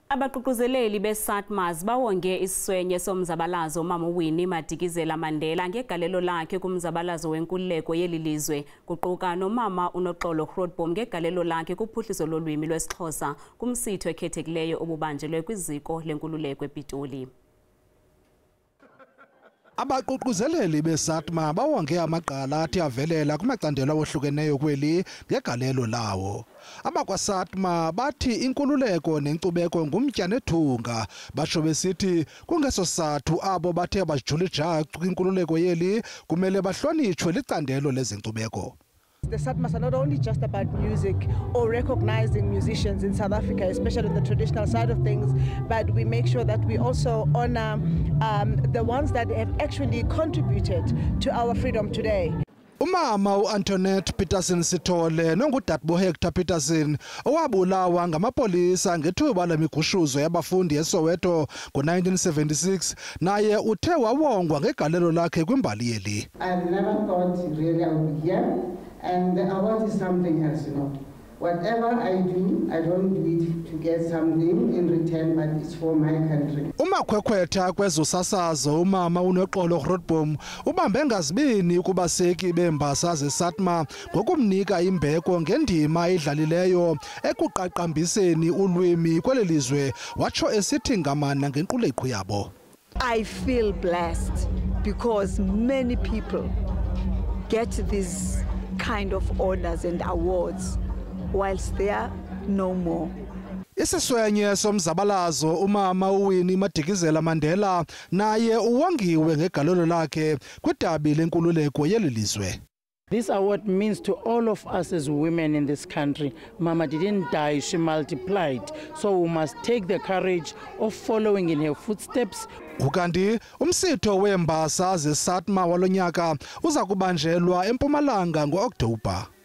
Abaququzeleli beSATMA'S bawonge isiswenye somzabalazo uMam'u-Winnie Madikizela-Mandela ngegalelo lakhe kumzabalazo wenkululeko yeli lizwe, kuquka noMama uNoxolo Grootboom ngegalelo lakhe kuphuhliso lolwimi lwesiXhosa kumsitho okhethekileyo obubanjelwe kwiziko lenkululeko ePitoli. Abaququzeleli beSATMA bawonge amagqala athi avelela kumacandelo awahlukeneyo kweli ngegalelo lawo. AbaququZeli bathi inkululeko nenkcubeko ngumtya nethunga, basho besithi kungeso sathu abo bathe bajula ijacu kwinkululeko yeli kumele bahlonitshwe licandelo lezenkcubeko. The SATMA'S are not only just about music or recognizing musicians in South Africa, especially on the traditional side of things, but we make sure that we also honor the ones that have actually contributed to our freedom today. uMama uAntoinette Peterson Sithole nongudadebo Hector Peterson owabulawa ngamapolisa ngethuba lemigushuzo yabafundi eSoweto ngo-1976 naye uthe wawongwa ngegalelo lakhe kwimbali yeli. I never thought really I would be here, and the award is something else, you know. Whatever I do, I don't do it to get something in return, but it's for my country. Umakhwekhwetha kwezosasazo uMama uNoxolo Grootboom ubambe ngazibini kubaseki beembasa zeSATMA ngokumnika imbeko ngendima edlalileyo ekuqaqambiseni ulwimi kweli lizwe, watsho esithi ngamana ngenkululeko yabo. I feel blessed because many people get these kind of honors and awards whilst they are no more. Isiswenye somzabalazo uMam'u-Winnie Madikizela-Mandela naye uwongiwe ngegalelo lakhe kwidabi lenkululeko yeli lizwe. This award means to all of us as women in this country, Mama didn't die, she multiplied. So we must take the courage of following in her footsteps. Ukanti umsitho weembasa zeSATMA walonyaka uza kubanjelwa eMpumalanga ngo-Okthobha.